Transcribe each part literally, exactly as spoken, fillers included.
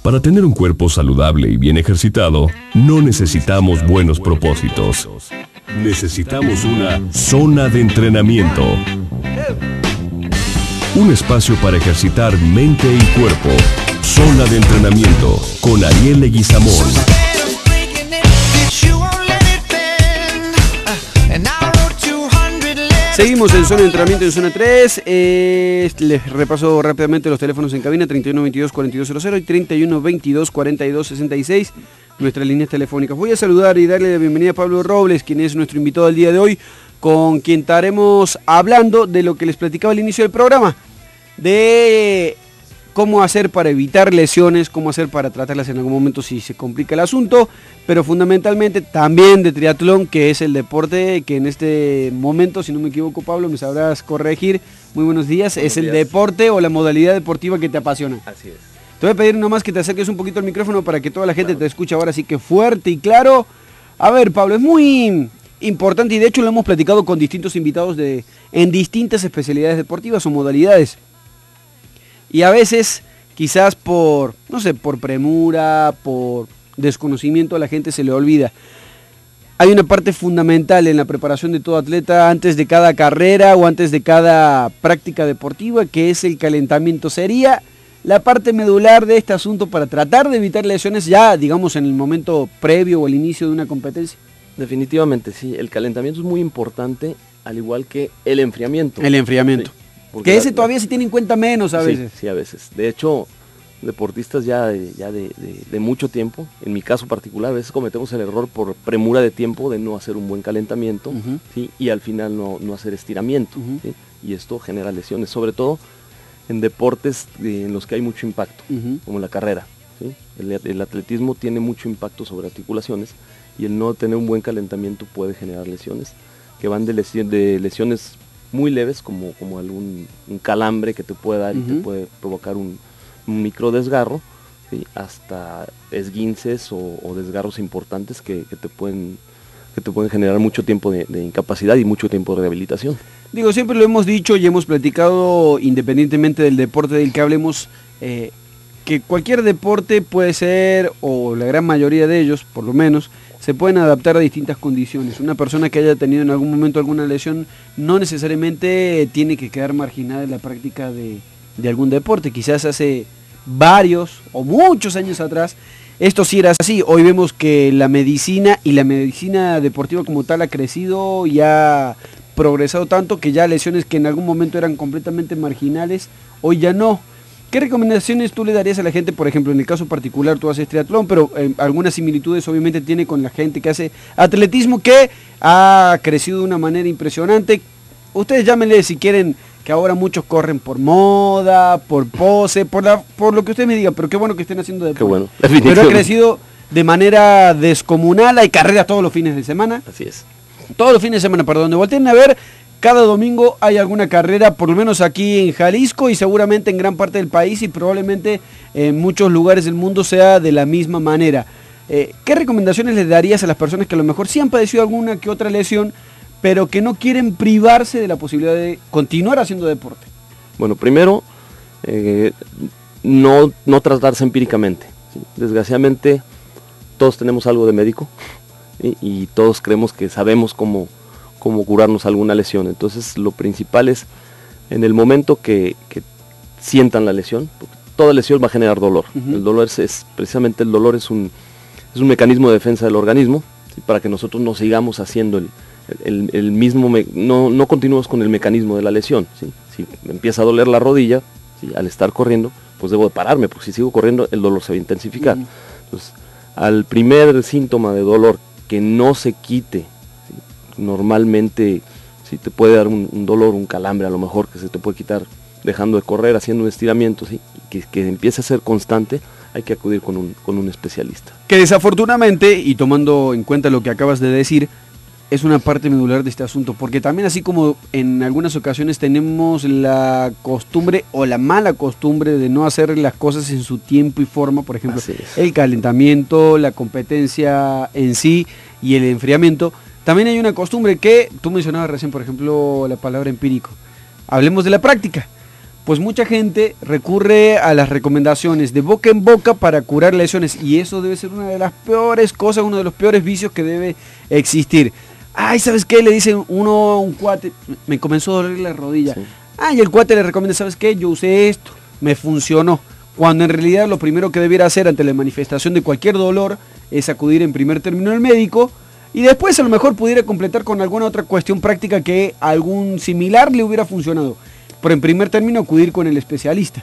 Para tener un cuerpo saludable y bien ejercitado, no necesitamos buenos propósitos. Necesitamos una zona de entrenamiento. Un espacio para ejercitar mente y cuerpo. Zona de entrenamiento con Ariel Leguizamón. Seguimos en zona de entrenamiento en zona tres. Eh, les repaso rápidamente los teléfonos en cabina: treinta y uno veintidós cuarenta y dos cero cero y treinta y uno veintidós cuarenta y dos sesenta y seis. Nuestras líneas telefónicas. Voy a saludar y darle la bienvenida a Pablo Robles, quien es nuestro invitado del día de hoy, con quien estaremos hablando de lo que les platicaba al inicio del programa, de cómo hacer para evitar lesiones, cómo hacer para tratarlas en algún momento si se complica el asunto, pero fundamentalmente también de triatlón, que es el deporte que en este momento, si no me equivoco, Pablo, me sabrás corregir. Muy buenos días. Buenos es el días. Deporte o la modalidad deportiva que te apasiona. Así es. Te voy a pedir nomás que te acerques un poquito al micrófono para que toda la gente claro. te escuche ahora, así que fuerte y claro. A ver, Pablo, es muy importante y de hecho lo hemos platicado con distintos invitados de, en distintas especialidades deportivas o modalidades. Y a veces, quizás por, no sé, por premura, por desconocimiento, a la gente se le olvida. Hay una parte fundamental en la preparación de todo atleta antes de cada carrera o antes de cada práctica deportiva, que es el calentamiento. Sería la parte medular de este asunto para tratar de evitar lesiones ya, digamos, en el momento previo o al inicio de una competencia. Definitivamente, sí. El calentamiento es muy importante, al igual que el enfriamiento. El enfriamiento. Sí. Que ese todavía se tiene en cuenta menos a veces. Sí, sí, a veces. De hecho, deportistas ya, de, ya de, de, de mucho tiempo, en mi caso particular, a veces cometemos el error por premura de tiempo de no hacer un buen calentamiento, uh-huh. ¿sí? Y al final no, no hacer estiramiento. Uh-huh. ¿Sí? Y esto genera lesiones, sobre todo en deportes en los que hay mucho impacto, uh-huh. como la carrera. ¿Sí? El, el atletismo tiene mucho impacto sobre articulaciones y el no tener un buen calentamiento puede generar lesiones, que van de, lesión, de lesiones muy leves, como, como algún un calambre que te puede dar uh-huh. y te puede provocar un, un micro desgarro, ¿sí? Hasta esguinces o, o desgarros importantes que, que, te pueden, que te pueden generar mucho tiempo de, de incapacidad y mucho tiempo de rehabilitación. Digo, siempre lo hemos dicho y hemos platicado, independientemente del deporte del que hablemos, eh, que cualquier deporte puede ser, o la gran mayoría de ellos, por lo menos, se pueden adaptar a distintas condiciones. Una persona que haya tenido en algún momento alguna lesión no necesariamente tiene que quedar marginada en la práctica de, de algún deporte. Quizás hace varios o muchos años atrás esto sí era así. Hoy vemos que la medicina y la medicina deportiva como tal ha crecido y ha progresado tanto que ya lesiones que en algún momento eran completamente marginales, hoy ya no. ¿Qué recomendaciones tú le darías a la gente? Por ejemplo, en el caso particular tú haces triatlón, pero eh, algunas similitudes obviamente tiene con la gente que hace atletismo, que ha crecido de una manera impresionante. Ustedes llámenle si quieren, que ahora muchos corren por moda, por pose, por la, por lo que ustedes me digan, pero qué bueno que estén haciendo deporte. Qué bueno. Pero ha crecido de manera descomunal, hay carreras todos los fines de semana. Así es. Todos los fines de semana, perdón, donde volteen a ver. Cada domingo hay alguna carrera, por lo menos aquí en Jalisco y seguramente en gran parte del país y probablemente en muchos lugares del mundo sea de la misma manera. Eh, ¿Qué recomendaciones les darías a las personas que a lo mejor sí han padecido alguna que otra lesión, pero que no quieren privarse de la posibilidad de continuar haciendo deporte? Bueno, primero, eh, no, no tratarse empíricamente. ¿Sí? Desgraciadamente, todos tenemos algo de médico, ¿sí? Y todos creemos que sabemos cómo cómo curarnos alguna lesión. Entonces lo principal es en el momento que, que sientan la lesión, porque toda lesión va a generar dolor. Uh-huh. El dolor es, es precisamente el dolor es un, es un mecanismo de defensa del organismo, ¿sí? Para que nosotros no sigamos haciendo el, el, el mismo, me, no, no continuemos con el mecanismo de la lesión. ¿Sí? Si me empieza a doler la rodilla, ¿sí? Al estar corriendo, pues debo de pararme, porque si sigo corriendo el dolor se va a intensificar. Uh-huh. Entonces, al primer síntoma de dolor que no se quite, normalmente si te puede dar un, un dolor, un calambre a lo mejor que se te puede quitar dejando de correr, haciendo un estiramiento, ¿sí? que, que empiece a ser constante, hay que acudir con un, con un especialista. Que desafortunadamente, y tomando en cuenta lo que acabas de decir, es una parte medular de este asunto, porque también así como en algunas ocasiones tenemos la costumbre o la mala costumbre de no hacer las cosas en su tiempo y forma, por ejemplo, el calentamiento, la competencia en sí y el enfriamiento, también hay una costumbre que tú mencionabas recién, por ejemplo, la palabra empírico. Hablemos de la práctica. pues mucha gente recurre a las recomendaciones de boca en boca para curar lesiones, y eso debe ser una de las peores cosas, uno de los peores vicios que debe existir. Ay, ¿sabes qué? Le dice uno a un cuate, me comenzó a doler la rodilla. Sí. Ah, y el cuate le recomienda, ¿sabes qué? Yo usé esto, me funcionó. Cuando en realidad lo primero que debiera hacer ante la manifestación de cualquier dolor es acudir en primer término al médico, y después a lo mejor pudiera completar con alguna otra cuestión práctica que algún similar le hubiera funcionado. Pero en primer término acudir con el especialista.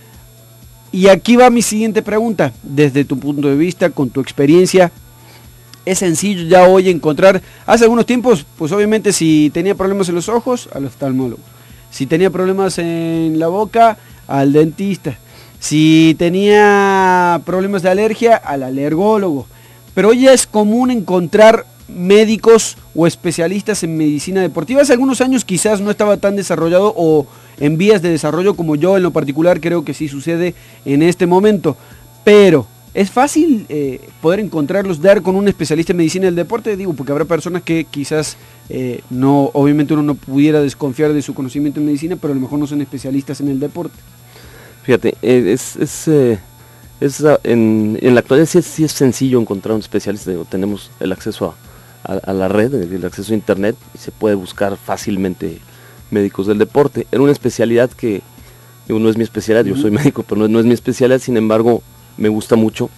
Y aquí va mi siguiente pregunta. Desde tu punto de vista, con tu experiencia, ¿es sencillo ya hoy encontrar? Hace algunos tiempos, pues obviamente si tenía problemas en los ojos, al oftalmólogo. Si tenía problemas en la boca, al dentista. Si tenía problemas de alergia, al alergólogo. Pero hoy ya es común encontrar médicos o especialistas en medicina deportiva. Hace algunos años quizás no estaba tan desarrollado, o en vías de desarrollo, como yo en lo particular creo que sí sucede en este momento. Pero es fácil eh, poder encontrarlos, dar con un especialista en medicina del deporte, digo, porque habrá personas que quizás eh, no, obviamente uno no pudiera desconfiar de su conocimiento en medicina, pero a lo mejor no son especialistas en el deporte. Fíjate, es, es, eh, es en, en la actualidad sí es, sí es sencillo encontrar un especialista. Tenemos el acceso a, a, a la red, el acceso a internet, y se puede buscar fácilmente médicos del deporte. Era una especialidad que, digo, no es mi especialidad, uh-huh. Yo soy médico, pero no, no es mi especialidad, sin embargo, me gusta mucho.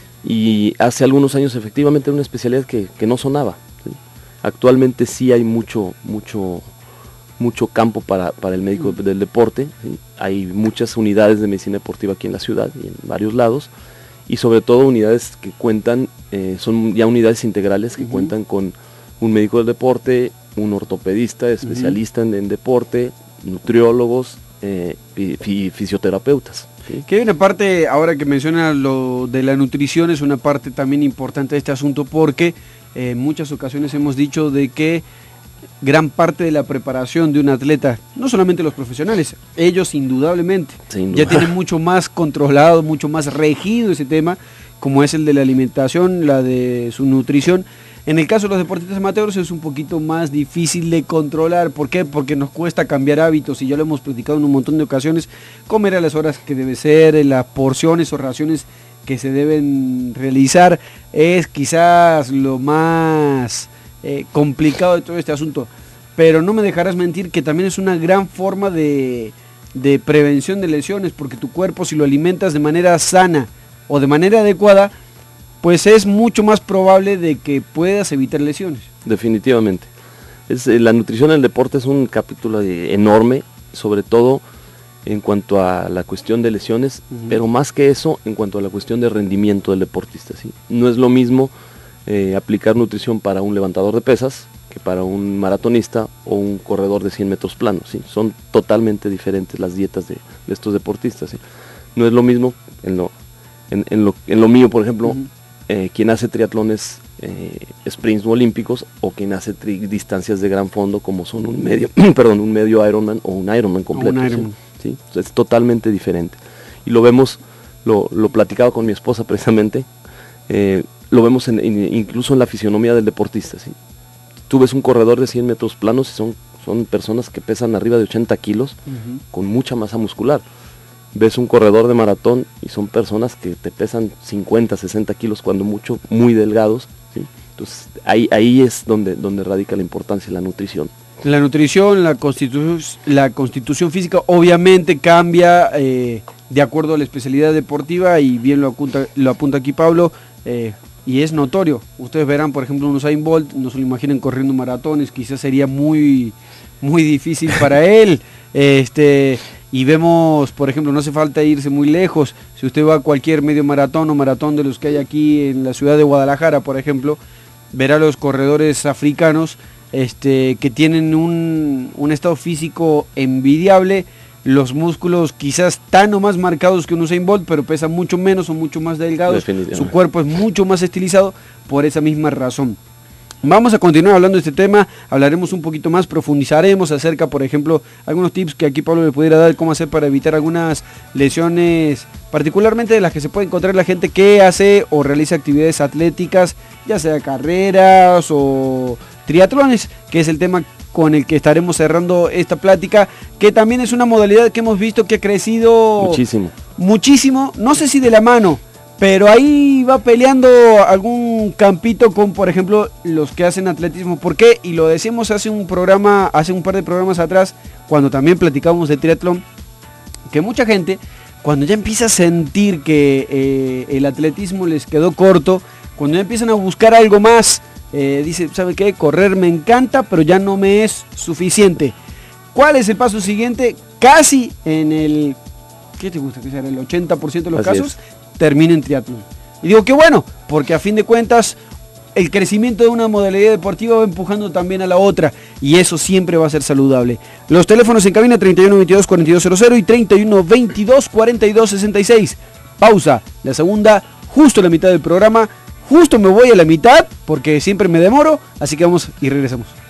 Y hace algunos años efectivamente era una especialidad que, que no sonaba, ¿sí? Actualmente sí hay mucho, mucho, mucho campo para, para el médico uh-huh. del deporte, ¿sí? Hay muchas unidades de medicina deportiva aquí en la ciudad y en varios lados, y sobre todo unidades que cuentan, eh, son ya unidades integrales que uh-huh. cuentan con un médico del deporte, un ortopedista, especialista uh-huh. en, en deporte, nutriólogos eh, y, y fisioterapeutas. ¿Sí? Que hay una parte, ahora que menciona lo de la nutrición, es una parte también importante de este asunto, porque eh, en muchas ocasiones hemos dicho de que gran parte de la preparación de un atleta, no solamente los profesionales, ellos indudablemente, Sin duda. ya tienen mucho más controlado, mucho más regido ese tema, como es el de la alimentación, la de su nutrición. En el caso de los deportistas amateurs es un poquito más difícil de controlar. ¿Por qué? Porque nos cuesta cambiar hábitos, y ya lo hemos platicado en un montón de ocasiones. Comer a las horas que debe ser, las porciones o raciones que se deben realizar, es quizás lo más eh, complicado de todo este asunto. Pero no me dejarás mentir que también es una gran forma de, de prevención de lesiones, porque tu cuerpo, si lo alimentas de manera sana o de manera adecuada, pues es mucho más probable de que puedas evitar lesiones. Definitivamente. Es, eh, la nutrición en el deporte es un capítulo de, enorme, sobre todo en cuanto a la cuestión de lesiones, uh-huh. pero más que eso, en cuanto a la cuestión de rendimiento del deportista. ¿Sí? No es lo mismo eh, aplicar nutrición para un levantador de pesas que para un maratonista o un corredor de cien metros planos. ¿Sí? Son totalmente diferentes las dietas de, de estos deportistas. ¿Sí? No es lo mismo en lo, en, en lo, en lo mío, por ejemplo, uh-huh. Eh, quien hace triatlones eh, sprints olímpicos, o quien hace tri- distancias de gran fondo, como son un medio perdón un medio Ironman o un Ironman completo. Un Ironman. ¿Sí? ¿Sí? O sea, es totalmente diferente, y lo vemos, lo, lo platicaba con mi esposa precisamente, eh, lo vemos en, en, incluso en la fisionomía del deportista. ¿Sí? Tú ves un corredor de cien metros planos y son, son personas que pesan arriba de ochenta kilos, uh-huh. con mucha masa muscular. Ves un corredor de maratón y son personas que te pesan cincuenta, sesenta kilos, cuando mucho, muy delgados. ¿Sí? Entonces ahí, ahí es donde, donde radica la importancia de la nutrición. La nutrición, la, constitu la constitución física obviamente cambia eh, de acuerdo a la especialidad deportiva, y bien lo apunta, lo apunta aquí Pablo, eh, y es notorio. Ustedes verán, por ejemplo, un Usain Bolt, no se lo imaginen corriendo maratones, quizás sería muy, muy difícil para él. Este... Y vemos, por ejemplo, no hace falta irse muy lejos. Si usted va a cualquier medio maratón o maratón de los que hay aquí en la ciudad de Guadalajara, por ejemplo, verá a los corredores africanos este, que tienen un, un estado físico envidiable, los músculos quizás tan o más marcados que un Usain Bolt, pero pesan mucho menos o mucho más delgados. Su cuerpo es mucho más estilizado por esa misma razón. Vamos a continuar hablando de este tema, hablaremos un poquito más, profundizaremos acerca, por ejemplo, algunos tips que aquí Pablo le pudiera dar, cómo hacer para evitar algunas lesiones, particularmente de las que se puede encontrar la gente que hace o realiza actividades atléticas, ya sea carreras o triatlones, que es el tema con el que estaremos cerrando esta plática, que también es una modalidad que hemos visto que ha crecido muchísimo. Muchísimo, no sé si de la mano, pero ahí va peleando algún campito con, por ejemplo, los que hacen atletismo. ¿Por qué? Y lo decíamos hace un programa, hace un par de programas atrás, cuando también platicábamos de triatlón, que mucha gente, cuando ya empieza a sentir que eh, el atletismo les quedó corto, cuando ya empiezan a buscar algo más, eh, dice, ¿sabe qué? Correr me encanta, pero ya no me es suficiente. ¿Cuál es el paso siguiente? Casi en el, ¿qué te gusta? Que sea el ochenta por ciento de los Así casos, es. termina en triatlón. Y digo que bueno, porque a fin de cuentas, el crecimiento de una modalidad deportiva va empujando también a la otra, y eso siempre va a ser saludable. Los teléfonos en cabina treinta y uno veintidós cuarenta y dos cero cero y treinta y uno veintidós cuarenta y dos sesenta y seis. Pausa, la segunda, justo a la mitad del programa. Justo me voy a la mitad, porque siempre me demoro, así que vamos y regresamos.